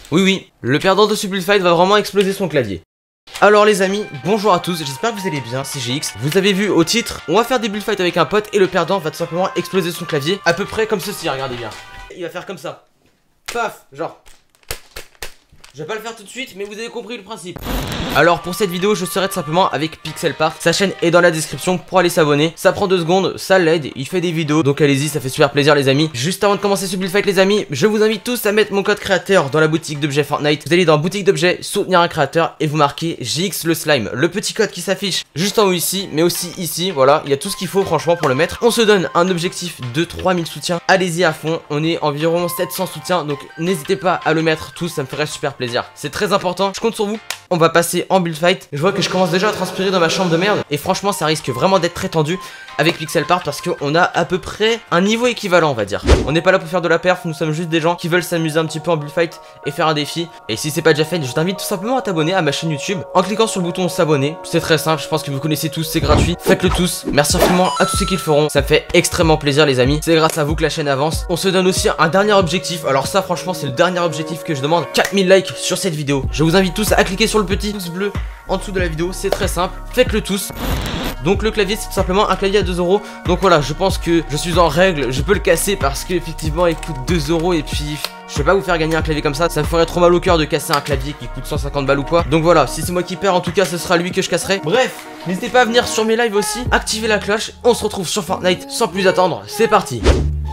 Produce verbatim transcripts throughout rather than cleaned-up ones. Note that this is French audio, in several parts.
Oui oui, le perdant de ce build fight va vraiment exploser son clavier. Alors les amis, bonjour à tous, j'espère que vous allez bien, c'est G X. Vous avez vu au titre, on va faire des build fight avec un pote et le perdant va tout simplement exploser son clavier. À peu près comme ceci, regardez bien. Il va faire comme ça. Paf, genre. Je vais pas le faire tout de suite, mais vous avez compris le principe. Alors pour cette vidéo, je serai tout simplement avec Pixelpart. Sa chaîne est dans la description pour aller s'abonner. Ça prend deux secondes, ça l'aide, il fait des vidéos, donc allez-y, ça fait super plaisir les amis. Juste avant de commencer ce build fight les amis, je vous invite tous à mettre mon code créateur dans la boutique d'objets Fortnite. Vous allez dans boutique d'objets, soutenir un créateur et vous marquez G X le slime. Le petit code qui s'affiche juste en haut ici, mais aussi ici, voilà, il y a tout ce qu'il faut franchement pour le mettre. On se donne un objectif de trois mille soutiens, allez-y à fond, on est environ sept cents soutiens, donc n'hésitez pas à le mettre tous, ça me ferait super plaisir. C'est très important, je compte sur vous. On va passer en build fight. Je vois que je commence déjà à transpirer dans ma chambre de merde. Et franchement ça risque vraiment d'être très tendu avec Pixelpart parce qu'on a à peu près un niveau équivalent on va dire. On n'est pas là pour faire de la perf, nous sommes juste des gens qui veulent s'amuser un petit peu en build fight et faire un défi. Et si c'est pas déjà fait, je t'invite tout simplement à t'abonner à ma chaîne YouTube en cliquant sur le bouton s'abonner. C'est très simple, je pense que vous connaissez tous, c'est gratuit. Faites-le tous, merci infiniment à tous ceux qui le feront. Ça me fait extrêmement plaisir les amis. C'est grâce à vous que la chaîne avance. On se donne aussi un dernier objectif. Alors ça franchement c'est le dernier objectif que je demande. quatre mille likes sur cette vidéo. Je vous invite tous à cliquer sur le petit pouce bleu en dessous de la vidéo, c'est très simple, faites-le tous. Donc le clavier c'est tout simplement un clavier à deux euros. Donc voilà, je pense que je suis en règle, je peux le casser parce que effectivement il coûte deux euros. Et puis je vais pas vous faire gagner un clavier comme ça, ça me ferait trop mal au cœur de casser un clavier qui coûte cent cinquante balles ou quoi. Donc voilà, si c'est moi qui perds en tout cas ce sera lui que je casserai. Bref, n'hésitez pas à venir sur mes lives aussi, activez la cloche. On se retrouve sur Fortnite sans plus attendre, c'est parti.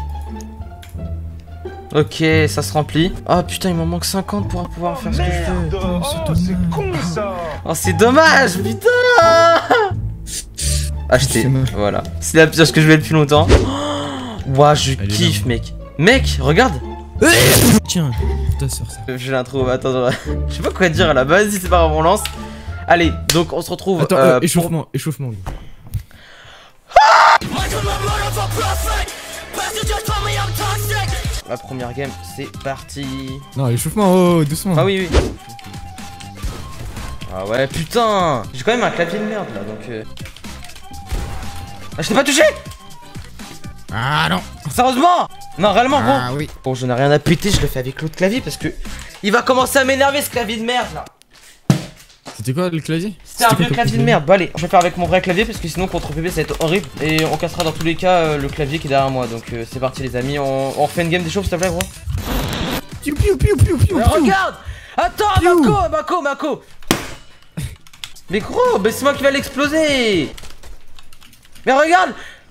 Ok, ça se remplit. Ah putain, il m'en manque cinquante pour pouvoir faire ce que je veux. Oh, c'est con ça. Oh, c'est dommage, putain. Acheter, voilà. C'est la pire que je vais depuis longtemps. Ouah, je Allez, kiffe, là. mec. Mec, regarde. Tiens, ta soeur ça. J'ai l'intro, attends, je sais pas quoi dire là. Vas-y, c'est pas grave, on lance. Allez, donc on se retrouve. Attends, euh, euh, échauffement, pour... échauffement. La première game, c'est parti. Non, échauffement, oh, doucement. Ah oui, oui. Ah ouais, putain. J'ai quand même un clavier de merde là, donc. Euh... Ah, je t'ai pas touché. Ah non. Sérieusement. Non, réellement, gros. Ah oui. Bon, je n'ai rien à péter, je le fais avec l'autre clavier parce que il va commencer à m'énerver ce clavier de merde là. C'était quoi le clavier? C'était un vieux clavier de merde. Bon allez, je vais faire avec mon vrai clavier parce que sinon contre P P ça va être horrible. Et on cassera dans tous les cas euh, le clavier qui est derrière moi. Donc euh, c'est parti les amis, on, on refait une game des chauves s'il te plaît gros. Piou piou piou piou piou. Mais regarde. Attends Mako, Mako, Mako. Mais gros, mais c'est moi qui va l'exploser. Mais regarde.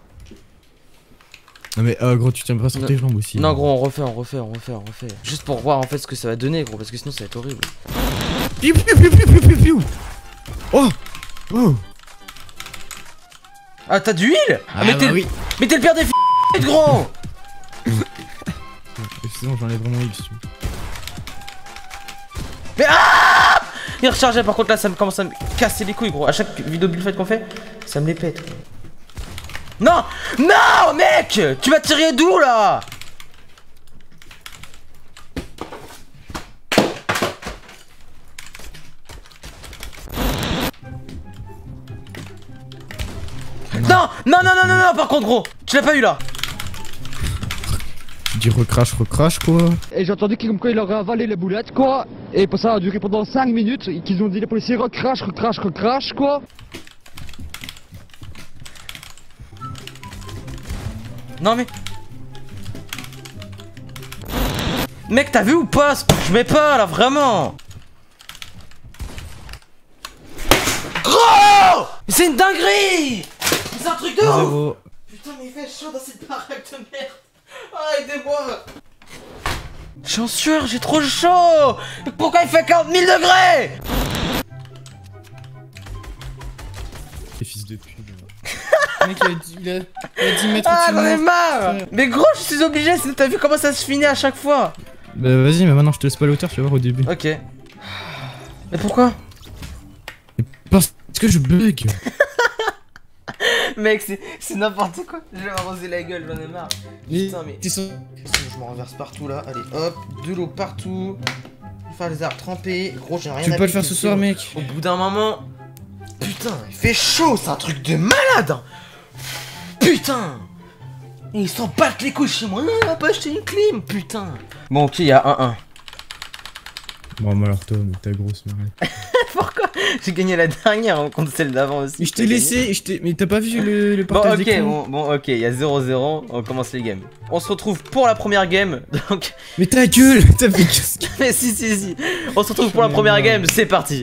Non mais euh, gros tu tiens pas sur tes jambes aussi. Non gros on refait, on refait, on refait, on refait. Juste pour voir en fait ce que ça va donner gros parce que sinon ça va être horrible. Piou piou piou piou piou piou piou. Oh. Oh. Ah t'as d'huile. Ah, Ah mais bah t'es oui. mais t'es le pire des f*** gros. C'est bon, j'enlève vraiment huile si tu veux. Mais ah il rechargeait par contre là ça me commence à me casser les couilles gros. À chaque vidéo build fight qu'on fait, ça me les pète. Non. Non mec. Tu m'as tiré d'où là? Non, non, non, non, non, non, par contre gros, tu l'as pas eu là. Tu dis recrache, recrache quoi. Et j'ai entendu comme quoi il aurait avalé les boulettes quoi. Et pour ça a duré pendant cinq minutes et qu'ils ont dit les policiers recrache, recrache, recrache quoi. Non mais... Mec t'as vu ou pas? Je mets pas là vraiment. Gros. C'est une dinguerie. C'est un truc de ouf. Putain mais il fait chaud dans cette baraque de merde. Oh, aidez-moi. Je suis en sueur, j'ai trop chaud. Pourquoi il fait quarante mille degrés? Les fils de pute. Le mec il a dit, il a, il a dit mettre Ah au-dessus j'en de ai moi. marre. Mais gros je suis obligé, sinon t'as vu comment ça se finit à chaque fois. Bah vas-y, mais maintenant je te laisse pas l'auteur, tu vas voir au début. Ok. Mais pourquoi? Parce que je bug. Mec c'est n'importe quoi. Je vais m'arroser la gueule, j'en ai marre. Putain mais... T'es sur... Je me renverse partout là, allez hop, de l'eau partout. Faire les arbres trempés, gros j'ai rien à Tu peux pas le faire piquer, ce soir mec. Au bout d'un moment... Putain, il fait chaud, c'est un truc de malade hein. Putain. Et ils s'en battent les couilles chez moi, non on va pas acheter une clim, putain. Bon ok, il y a un un. Bon, moi alors toi, mais ta grosse merde. Pourquoi? J'ai gagné la dernière en contre celle d'avant aussi. Mais je t'ai laissé, je t'ai. Mais t'as pas vu le, le Bon partage ok, d'écran? bon, bon ok, il y a zéro zéro, on commence les games. On se retrouve pour la première game, donc... Mais ta gueule, t'as fait qu'est-ce que... Mais si si si, on se retrouve pour la première game, c'est parti.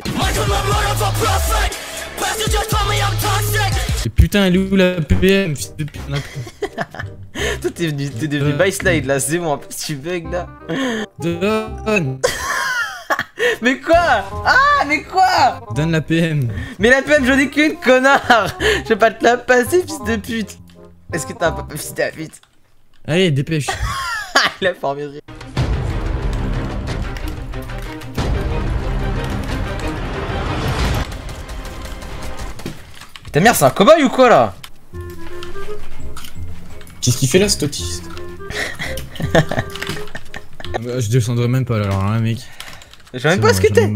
Et putain, elle est où la P M, fils de pute? Toi t'es devenu, t'es devenu by slide là, c'est bon, en plus tu bugs là. Donne. Mais quoi? Ah mais quoi? Donne la P M. Mais la P M j'en ai qu'une, connard. Je vais pas te la passer, fils de pute. Est-ce que t'as un papa fils de pute? Allez, dépêche. Il a formé de rire. Ta mère c'est un cow-boy ou quoi là? Qu'est-ce qu'il fait là, cet autiste? Ah bah, je descendrai même pas là, alors là, mec. Je sais même pas ce que t'es.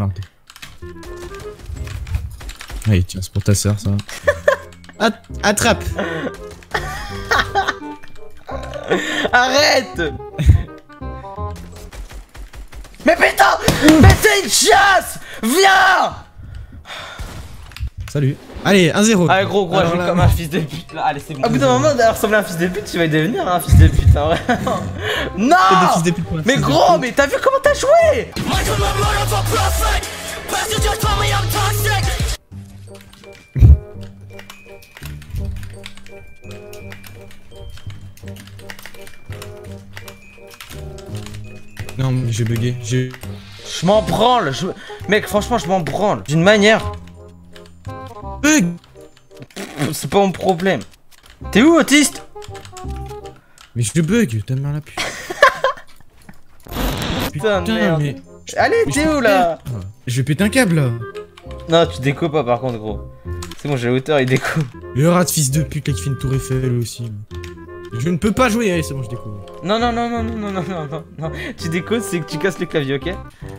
Allez, tiens, c'est pour ta soeur ça. At attrape. Arrête. Mais putain. Mais c'est une chasse. Viens. Salut. Allez, un zéro. Allez gros gros, Alors je là- joue comme un fils de pute là. Allez c'est bon. Au bout d'un moment d'avoir ressemblé à un fils de pute, tu vas devenir un fils de pute hein, vraiment. Non. T'es des fils de pute pour un Mais fils de gros, pute. mais t'as vu comment t'as joué? Non, mais j'ai bugué. J'ai. Je m'en branle, je... Mec franchement je m'en branle. D'une manière, Bug. c'est pas mon problème. T'es où autiste? Mais je bug, ta mère la pute. Putain de merde. mais. Allez mais t'es je où peux là? pas. Je vais péter un câble là. Non tu déco pas par contre gros. C'est bon j'ai hauteur il déco. Le rat de fils de pute là qui fait une tour Eiffel aussi. Là. Je ne peux pas jouer, allez c'est bon je déco. Non non non non non non non non non non. Tu déco c'est que tu casses le clavier ok?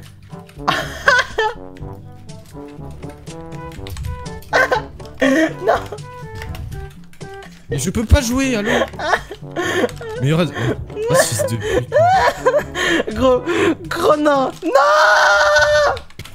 Non. Mais je peux pas jouer, allô. Mais rat. Oh, ce fils de pute. Gros, gros non. Non.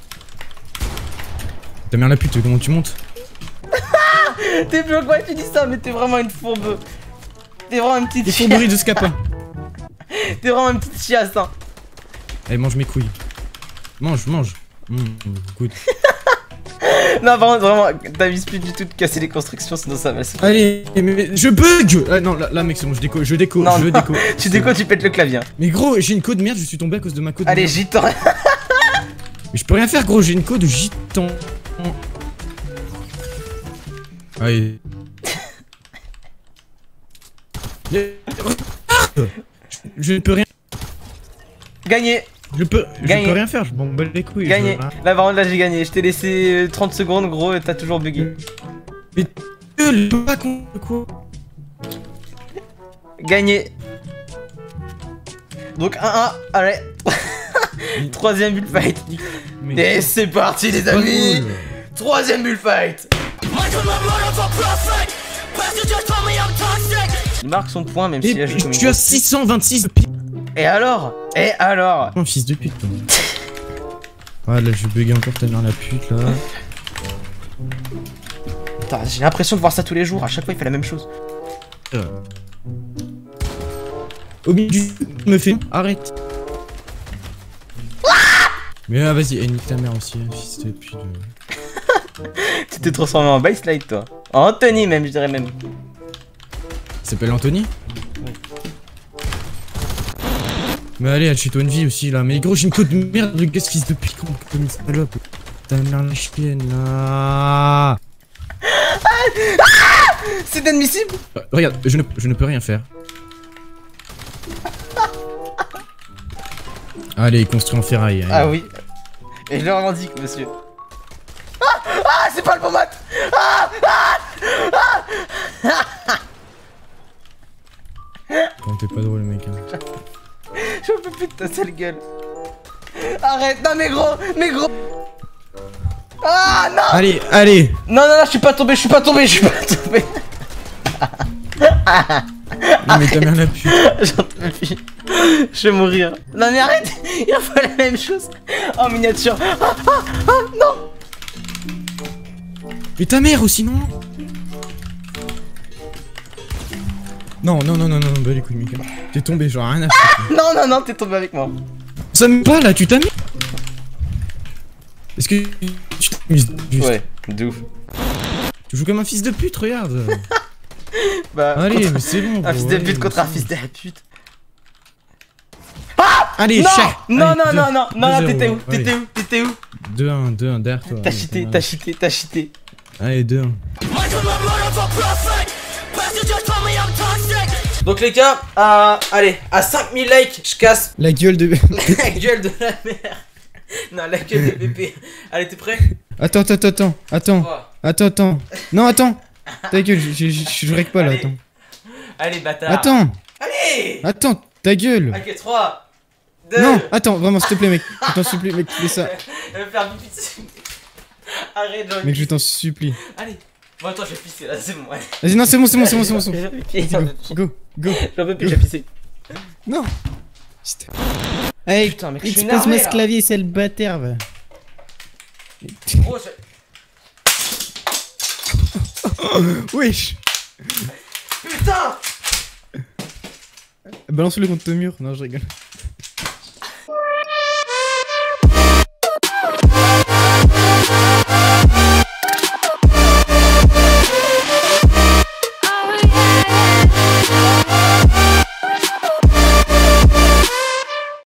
Ta mère la pute, comment tu montes? T'es plus quoi tu dis ça mais t'es vraiment une fourbe. T'es vraiment une petite Des chiasse. fourberies de scapin. T'es vraiment une petite chiasse hein. Allez, mange mes couilles. Mange, mange. Mmh, good. Non par contre vraiment t'avises plus du tout de casser les constructions sinon ça va se... Allez, mais je bug. Ah non, là, là mec, c'est bon, je déco, je déco, Non, je non. déco. Tu déco tu pètes le clavier hein. Mais gros, j'ai une code merde, je suis tombé à cause de ma code. Allez merde. gitan. Mais je peux rien faire, gros, j'ai une code gitan. Allez. Je ne peux rien. Gagné. Je peux, je Gagné. peux rien faire, je m'en bats les couilles. Gagné. je- Là par contre là j'ai gagné. Je t'ai laissé euh, trente secondes gros et t'as toujours bugué. Mais gueule, je peux pas con quoi. Gagné. Donc un un. Allez. Troisième bullfight. Mais Et c'est parti les pas amis. drôle. Troisième bullfight. Il marque son point même Et s'il a joué comme je une suis à grosse six cent vingt-six de pire. pute. Et alors? Et alors? Un fils de pute. toi. Ah là, je vais bugger encore ta mère la pute là. Putain, j'ai l'impression de voir ça tous les jours. À chaque fois il fait la même chose. Au milieu du me fait arrête. Mais ah vas-y, et nique ta mère aussi, hein, fils de pute. Tu t'es transformé en baseline toi. En Anthony même je dirais même. Il s'appelle Anthony? Mais allez, achète-toi une vie aussi là. Mais gros, j'ai une code de merde de gaz fils de pute comme une salope. Ta mère la chienne là. C'est inadmissible. Euh, regarde, je ne, je ne peux rien faire. Allez, construit en ferraille. Allez. Ah oui. Et je le revendique monsieur. Ah, ah c'est pas le bon mat. Ah, ah, Quand t'es pas drôle, mec. Hein. je peux plus de ta sale gueule. Arrête, non mais gros, mais gros. Ah non. Allez, allez. Non non non, je suis pas tombé, je suis pas tombé, je suis pas tombé. Non mais ta mère la pute. J'en peux plus. Je vais mourir. Non mais arrête. Il refait la même chose. En miniature. Ah, ah, ah, non. Mais ta mère aussi, non? Non, non, non, non, non, bah les couilles, Mika. T'es tombé, genre rien à foutre. Non, non, non, t'es tombé avec moi. Ça me pas là, tu t'amuses? Est-ce que tu t'amuses juste? Ouais, de ouf. Tu joues comme un fils de pute, regarde. Bah, Allez, contre... mais c'est bon. un gros, fils de allez, pute contre mais un c'est fils bon. de la pute. Allez, Non, chat. non, Allez, non, deux- non, non, non, non, deux t'étais zéro, où? T'étais allez. où? T'étais où? deux un, deux un, derrière toi. T'as allez, cheaté, t'as t'as cheaté, t'as cheaté. Allez, deux un. Donc les gars, à, allez, à cinq mille likes, je casse La gueule de. la gueule de la mère. Non, la gueule de bébé. Allez, t'es prêt? Attends, attends, attends, attends, attends, trois. attends, attends. Non, attends. Ta gueule, je- je je- je règle pas là, Allez. attends. Allez, bâtard. Attends, Allez. attends, ta gueule. Ok, trois, deux. Non, attends, vraiment, s'il te plaît, mec. Je t'en supplie, mec, fais ça. Elle va me faire pipi dessus. Arrête, j'ai envie de Mec, je pisser. t'en supplie. Allez. Bon, attends, je vais pisser là, c'est bon. Allez. Vas-y, non, c'est bon, c'est bon, c'est bon, c'est bon. c'est bon. J'en peux plus, j'en Go, peux plus. go, go. J'en peux plus, j'ai pissé. Non. Hey, Putain, mec, je suis expose énervé, ma là. clavier, c'est le bâtard, va. Gros, je... Wesh. Putain. Balance-le contre le mur. Non, je rigole.